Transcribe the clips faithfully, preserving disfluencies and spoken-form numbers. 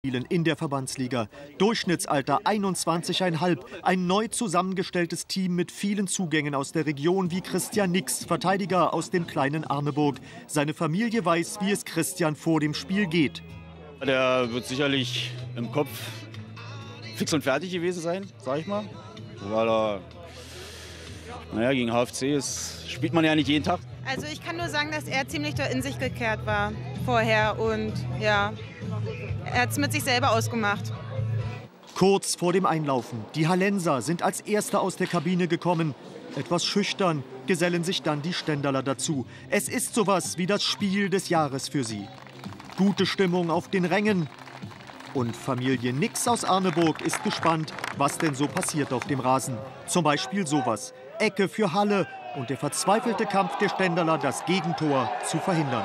in der Verbandsliga. Durchschnittsalter einundzwanzig Komma fünf. Ein neu zusammengestelltes Team mit vielen Zugängen aus der Region wie Christian Nix, Verteidiger aus dem kleinen Arneburg. Seine Familie weiß, wie es Christian vor dem Spiel geht. Der wird sicherlich im Kopf fix und fertig gewesen sein, sag ich mal. Weil er, naja, gegen H F C ist, spielt man ja nicht jeden Tag. Also ich kann nur sagen, dass er ziemlich da in sich gekehrt war vorher und ja, er hat es mit sich selber ausgemacht. Kurz vor dem Einlaufen. Die Hallenser sind als Erste aus der Kabine gekommen. Etwas schüchtern gesellen sich dann die Stendaler dazu. Es ist sowas wie das Spiel des Jahres für sie. Gute Stimmung auf den Rängen. Und Familie Nix aus Arneburg ist gespannt, was denn so passiert auf dem Rasen. Zum Beispiel sowas. Ecke für Halle und der verzweifelte Kampf der Stendaler, das Gegentor zu verhindern.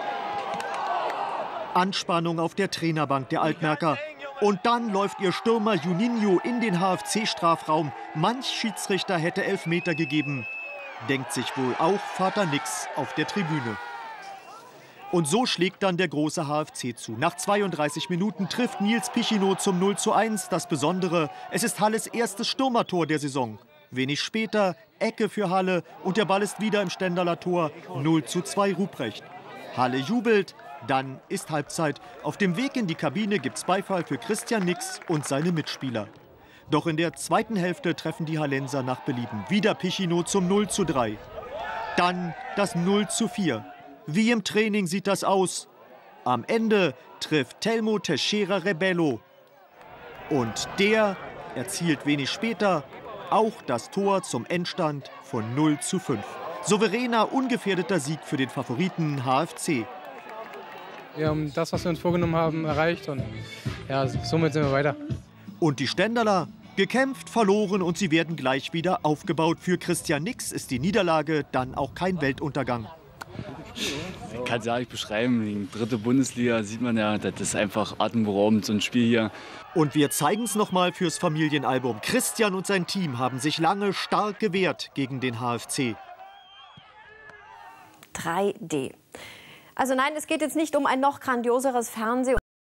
Anspannung auf der Trainerbank der Altmärker. Und dann läuft ihr Stürmer Juninho in den H F C-Strafraum. Manch Schiedsrichter hätte Elfmeter gegeben. Denkt sich wohl auch Vater Nix auf der Tribüne. Und so schlägt dann der große H F C zu. Nach zweiunddreißig Minuten trifft Nils Pichinow zum null zu eins. Das Besondere, es ist Halles erstes Stürmertor der Saison. Wenig später Ecke für Halle und der Ball ist wieder im Stendaler Tor. null zu zwei Ruprecht. Halle jubelt, dann ist Halbzeit. Auf dem Weg in die Kabine gibt's Beifall für Christian Nix und seine Mitspieler. Doch in der zweiten Hälfte treffen die Hallenser nach Belieben. Wieder Pichinow zum null zu drei. Dann das null zu vier. Wie im Training sieht das aus. Am Ende trifft Telmo Teixeira Rebelo. Und der erzielt wenig später auch das Tor zum Endstand von null zu fünf. Souveräner, ungefährdeter Sieg für den Favoriten H F C. Wir haben das, was wir uns vorgenommen haben, erreicht und ja, somit sind wir weiter. Und die Stendaler? Gekämpft, verloren und sie werden gleich wieder aufgebaut. Für Christian Nix ist die Niederlage dann auch kein Weltuntergang. Ich kann es ja nicht beschreiben. Die dritte Bundesliga sieht man ja, das ist einfach atemberaubend, so ein Spiel hier. Und wir zeigen es nochmal fürs Familienalbum. Christian und sein Team haben sich lange stark gewehrt gegen den H F C. drei D. Also nein, es geht jetzt nicht um ein noch grandioseres Fernseh-